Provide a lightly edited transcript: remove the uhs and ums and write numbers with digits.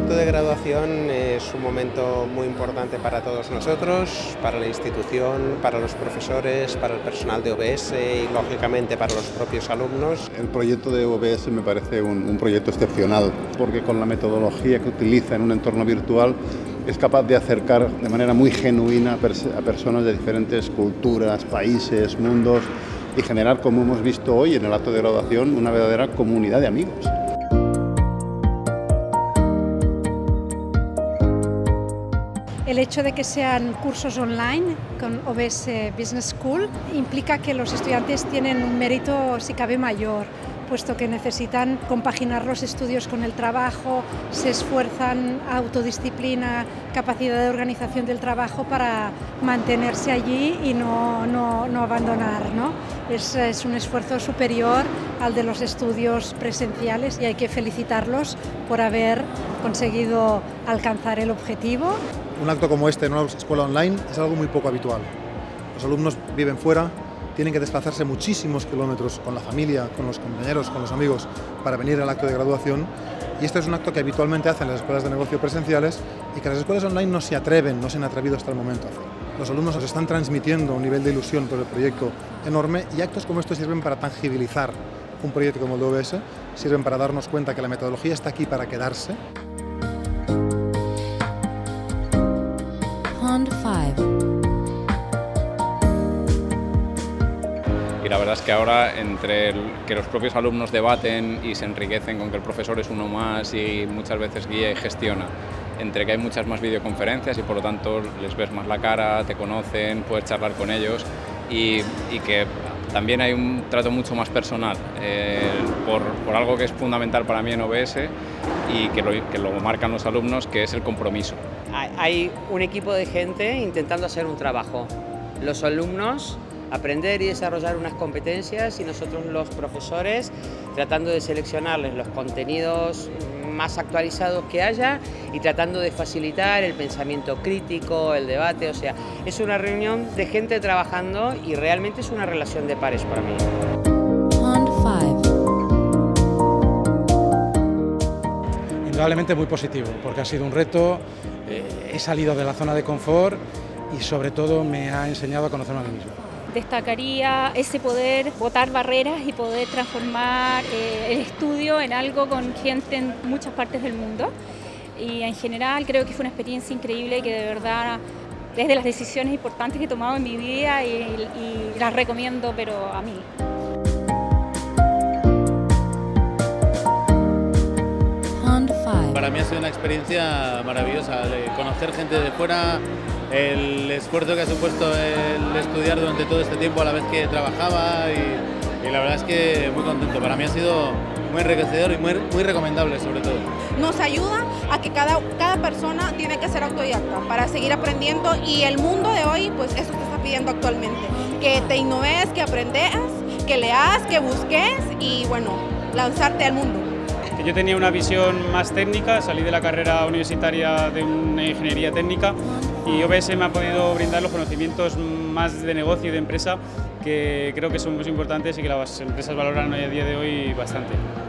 acto de graduación es un momento muy importante para todos nosotros, para la institución, para los profesores, para el personal de OBS y lógicamente para los propios alumnos. El proyecto de OBS me parece un proyecto excepcional porque con la metodología que utiliza en un entorno virtual es capaz de acercar de manera muy genuina a personas de diferentes culturas, países, mundos y generar, como hemos visto hoy en el acto de graduación, una verdadera comunidad de amigos. El hecho de que sean cursos online con OBS Business School implica que los estudiantes tienen un mérito, si cabe, mayor, puesto que necesitan compaginar los estudios con el trabajo, se esfuerzan, autodisciplina, capacidad de organización del trabajo para mantenerse allí y no abandonar, ¿no? Es un esfuerzo superior al de los estudios presenciales y hay que felicitarlos por haber conseguido alcanzar el objetivo. Un acto como este en una escuela online es algo muy poco habitual. Los alumnos viven fuera, tienen que desplazarse muchísimos kilómetros con la familia, con los compañeros, con los amigos para venir al acto de graduación y este es un acto que habitualmente hacen las escuelas de negocio presenciales y que las escuelas online no se atreven, no se han atrevido hasta el momento a hacer. Los alumnos nos están transmitiendo un nivel de ilusión por el proyecto enorme y actos como estos sirven para tangibilizar un proyecto como el de OBS, sirven para darnos cuenta que la metodología está aquí para quedarse. Pond 5. Y la verdad es que ahora, entre que los propios alumnos debaten y se enriquecen con que el profesor es uno más y muchas veces guía y gestiona, entre que hay muchas más videoconferencias y por lo tanto les ves más la cara, te conocen, puedes charlar con ellos y que también hay un trato mucho más personal por algo que es fundamental para mí en OBS y que lo marcan los alumnos, que es el compromiso. Hay un equipo de gente intentando hacer un trabajo. Los alumnos aprender y desarrollar unas competencias y nosotros los profesores tratando de seleccionarles los contenidos más actualizados que haya y tratando de facilitar el pensamiento crítico, el debate, o sea, es una reunión de gente trabajando y realmente es una relación de pares para mí. Pond 5. Indudablemente muy positivo, porque ha sido un reto, he salido de la zona de confort y sobre todo me ha enseñado a conocerme a mí mismo. Destacaría ese poder botar barreras y poder transformar el estudio en algo con gente en muchas partes del mundo. Y en general creo que fue una experiencia increíble que de verdad es de las decisiones importantes que he tomado en mi vida y las recomiendo, pero a mí. Pond 5. Para mí ha sido una experiencia maravillosa, de conocer gente de fuera, el esfuerzo que ha supuesto el estudiar durante todo este tiempo a la vez que trabajaba y la verdad es que muy contento. Para mí ha sido muy enriquecedor y muy recomendable sobre todo. Nos ayuda a que cada persona tiene que ser autodidacta para seguir aprendiendo y el mundo de hoy pues eso te está pidiendo actualmente, que te innoves, que aprendas, que leas, que busques y bueno, lanzarte al mundo. Yo tenía una visión más técnica, salí de la carrera universitaria de una ingeniería técnica y OBS me ha podido brindar los conocimientos más de negocio y de empresa que creo que son muy importantes y que las empresas valoran hoy a día de hoy bastante.